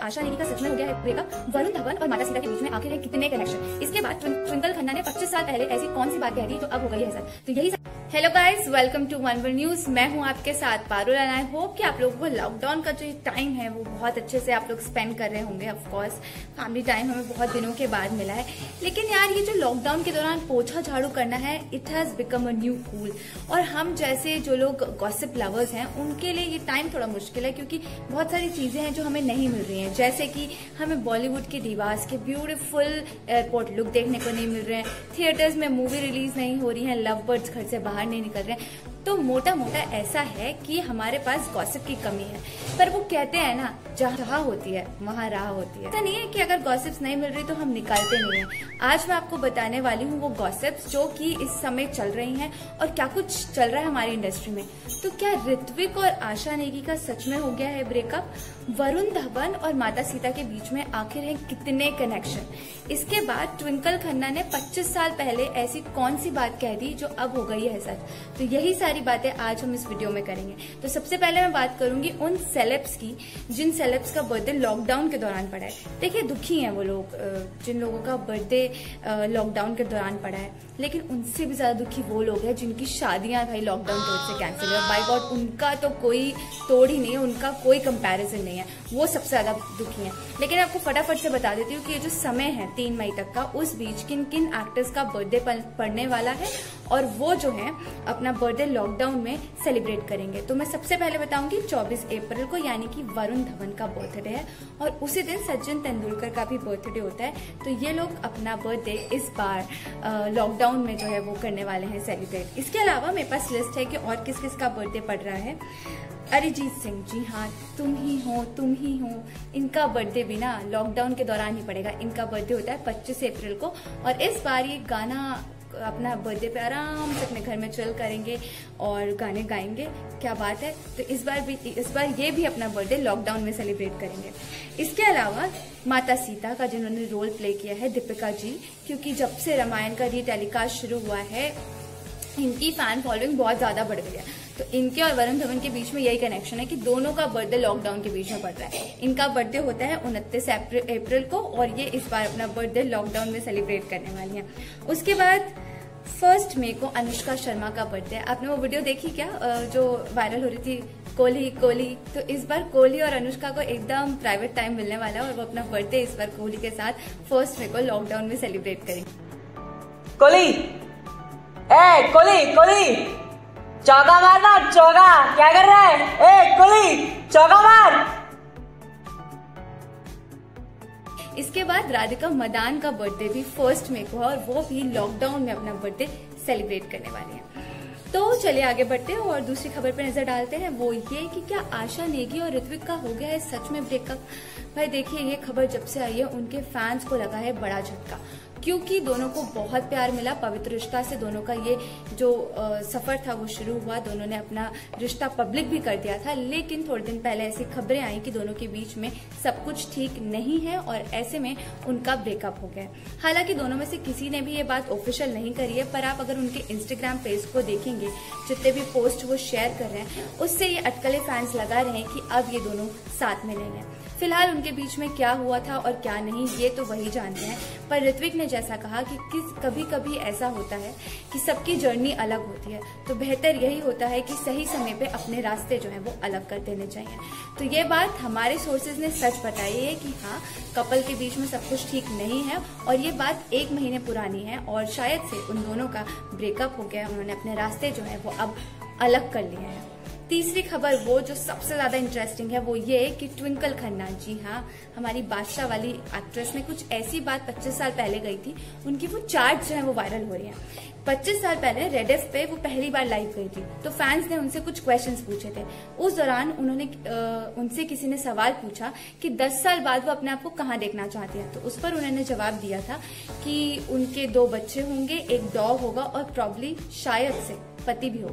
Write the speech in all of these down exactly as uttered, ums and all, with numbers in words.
आशा नेगी का सच में हो गया है ब्रेकअप। वरुण धवन और माता सीता के बीच में आखिर है कितने कनेक्शन। इसके बाद ट्विंकल खन्ना ने पच्चीस साल पहले ऐसी कौन सी बात कह दी जो अब हो गई है सर। तो यही hello guys, welcome to one world news. मैं हूं आपके साथ पारुल एंड आई होप कि आप लोगों को लॉकडाउन का जो टाइम है वो बहुत अच्छे से आप लोग स्पेंड कर रहे होंगे। ऑफ कोर्स फैमिली टाइम हमें बहुत दिनों के बाद मिला है, लेकिन यार ये जो लॉकडाउन के दौरान पोछा झाड़ू करना है, it has become a new cool. और हम जैसे जो लोग गॉसिप लवर्स हैं उनके लिए ये टाइम थोड़ा मुश्किल है, क्योंकि बहुत सारी चीजें हैं जो हमें नहीं मिल रही हैं। जैसे कि हमें बॉलीवुड के डिवास के ब्यूटीफुल एयरपोर्ट लुक देखने को नहीं मिल रहे हैं, थिएटर्स में मूवी रिलीज नहीं हो रही है, लव बर्ड्स घर से बाहर नहीं निकल रहे हैं। तो मोटा मोटा ऐसा है कि हमारे पास गॉसिप की कमी है। पर वो कहते हैं ना, जहाँ राह होती है वहाँ राह होती है। ऐसा नहीं है कि अगर गॉसिप्स नहीं मिल रही तो हम निकालते नहीं है। आज मैं आपको बताने वाली हूँ वो गॉसिप्स जो कि इस समय चल रही हैं और क्या कुछ चल रहा है हमारी इंडस्ट्री में। तो क्या ऋत्विक और आशा नेगी का सच में हो गया है ब्रेकअप? वरुण धवन और माता सीता के बीच में आखिर है कितने कनेक्शन? इसके बाद ट्विंकल खन्ना ने पच्चीस साल पहले ऐसी कौन सी बात कह दी जो अब हो गई है सच। तो यही सारी बातें आज हम इस वीडियो में करेंगे। तो सबसे पहले मैं बात करूंगी उन सेलेब्स की जिन सेलेब्स का बर्थडे लॉकडाउन के दौरान पड़ा है। देखिए दुखी हैं वो लोग जिन लोगों का बर्थडे लॉकडाउन के दौरान पड़ा है, लेकिन उनसे भी ज्यादा दुखी वो लोग हैं जिनकी शादियां भाई लॉकडाउन की वजह से कैंसिल हुई। बाय गॉड उनका तो कोई तोड़ ही नहीं है, उनका कोई कंपैरिजन नहीं है, वो सबसे ज्यादा दुखी हैं। लेकिन आपको फटाफट से बता देती हूँ कि ये जो समय है तीन मई तक का, उस बीच किन किन एक्टर्स का बर्थडे पड़ने वाला है और वो जो है अपना बर्थडे लॉकडाउन में सेलिब्रेट करेंगे। तो मैं सबसे पहले बताऊंगी चौबीस अप्रैल को, यानी कि वरुण धवन का बर्थडे है और उसी दिन सचिन तेंदुलकर का भी बर्थडे होता है। तो ये लोग अपना बर्थडे इस बार लॉकडाउन में जो है वो करने वाले हैं सेलिब्रेट। इसके अलावा मेरे पास लिस्ट है कि और किस किस का बर्थडे पड़ रहा है। अरिजीत सिंह, जी हाँ, तुम ही हो तुम ही हो, इनका बर्थडे भी ना लॉकडाउन के दौरान ही पड़ेगा। इनका बर्थडे होता है पच्चीस अप्रैल को और इस बार ये गाना अपना बर्थडे पे आराम से अपने घर में चिल करेंगे और गाने गाएंगे। क्या बात है। तो इस बार भी इस बार ये भी अपना बर्थडे लॉकडाउन में सेलिब्रेट करेंगे। इसके अलावा माता सीता का जिन्होंने रोल प्ले किया है दीपिका जी, क्योंकि जब से रामायण का री टेलीकास्ट शुरू हुआ है इनकी फैन फॉलोइंग बहुत ज्यादा बढ़ गई है। तो इनके और वरुण धवन के बीच में यही कनेक्शन है कि दोनों का बर्थडे लॉकडाउन के बीच में पड़ रहा है। इनका बर्थडे होता है उनतीस अप्रैल को और ये इस बार अपना बर्थडे लॉकडाउन में सेलिब्रेट करने वाली हैं। उसके बाद फर्स्ट मई को अनुष्का शर्मा का बर्थडे। आपने वो वीडियो देखी क्या जो वायरल हो रही थी, कोहली कोहली? तो इस बार कोहली और अनुष्का को एकदम प्राइवेट टाइम मिलने वाला है और वो अपना बर्थडे इस बार कोहली के साथ फर्स्ट मई को लॉकडाउन में सेलिब्रेट करेंगे। कोहली, ए कोहली कोहली चौका मारना, चौका। क्या कर रहा है? ए कोहली चौका मार। इसके बाद राधिका मदान का बर्थडे भी फर्स्ट मई को है और वो भी लॉकडाउन में अपना बर्थडे सेलिब्रेट करने वाली हैं। तो चलिए आगे बढ़ते हैं और दूसरी खबर पर नजर डालते हैं। वो ये कि क्या आशा नेगी और ऋत्विक का हो गया है सच में ब्रेकअप? भाई देखिए ये खबर जब से आई है उनके फैंस को लगा है बड़ा झटका, क्योंकि दोनों को बहुत प्यार मिला। पवित्र रिश्ता से दोनों का ये जो आ, सफर था वो शुरू हुआ। दोनों ने अपना रिश्ता पब्लिक भी कर दिया था, लेकिन थोड़े दिन पहले ऐसी खबरें आई कि दोनों के बीच में सब कुछ ठीक नहीं है और ऐसे में उनका ब्रेकअप हो गया। हालांकि दोनों में से किसी ने भी ये बात ऑफिशियल नहीं करी है, पर आप अगर उनके इंस्टाग्राम पेज को देखेंगे, जितने भी पोस्ट वो शेयर कर रहे हैं उससे ये अटकले फैंस लगा रहे हैं कि अब ये दोनों साथ में नहीं है। फिलहाल उनके बीच में क्या हुआ था और क्या नहीं ये तो वही जानते हैं, पर ऋत्विक ने जैसा कहा कि किस कभी कभी ऐसा होता है कि सबकी जर्नी अलग होती है, तो बेहतर यही होता है कि सही समय पे अपने रास्ते जो है वो अलग कर देने चाहिए। तो ये बात हमारे सोर्सेज ने सच बताई है कि हाँ कपल के बीच में सब कुछ ठीक नहीं है और ये बात एक महीने पुरानी है और शायद से उन दोनों का ब्रेकअप हो गया, उन्होंने अपने रास्ते जो है वो अब अलग कर लिए हैं। तीसरी खबर वो जो सबसे ज्यादा इंटरेस्टिंग है वो ये कि ट्विंकल खन्ना, जी हाँ, हमारी बादशाह वाली एक्ट्रेस ने कुछ ऐसी बात पच्चीस साल पहले गई थी, उनकी वो चार्ट जो है वो वायरल हो रही है। पच्चीस साल पहले रेड एफ पे वो पहली बार लाइव गई थी, तो फैंस ने उनसे कुछ क्वेश्चंस पूछे थे। उस दौरान उन्होंने उनसे किसी ने सवाल पूछा कि दस साल बाद वो अपने आप को कहाँ देखना चाहती है, तो उस पर उन्होंने जवाब दिया था कि उनके दो बच्चे होंगे, एक डॉग होगा और प्रॉब्ली शायद से पति भी होगा।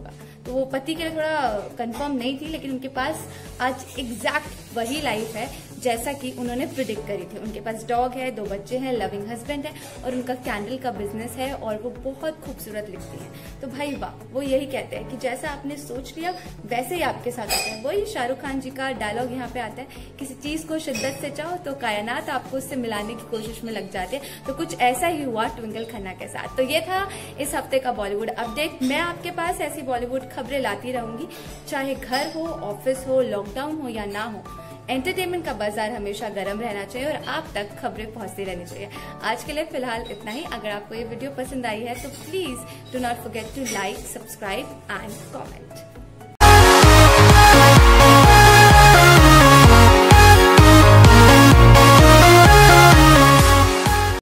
तो वो पति के लिए थोड़ा कंफर्म नहीं थी, लेकिन उनके पास आज एग्जैक्ट वही लाइफ है जैसा कि उन्होंने प्रिडिक्ट करी थी। उनके पास डॉग है, दो बच्चे हैं, लविंग हस्बैंड है और उनका कैंडल का बिजनेस है और वो बहुत खूबसूरत लिखती है। तो भाई वाह, वो यही कहते हैं कि जैसा आपने सोच लिया वैसे ही आपके साथ होता है। वही शाहरुख खान जी का डायलॉग यहाँ पे आता है, किसी चीज को शिद्दत से चाहो तो कायनात आपको उससे मिलाने की कोशिश में लग जाती है। तो कुछ ऐसा ही हुआ ट्विंकल खन्ना के साथ। तो ये था इस हफ्ते का बॉलीवुड अपडेट। मैं आपके पास ऐसी बॉलीवुड खबरें लाती रहूंगी, चाहे घर हो, ऑफिस हो, लॉकडाउन हो या ना हो। एंटरटेनमेंट का बाजार हमेशा गर्म रहना चाहिए और आप तक खबरें पहुंचती रहनी चाहिए। आज के लिए फिलहाल इतना ही। अगर आपको ये वीडियो पसंद आई है तो please do not forget to like, subscribe and comment.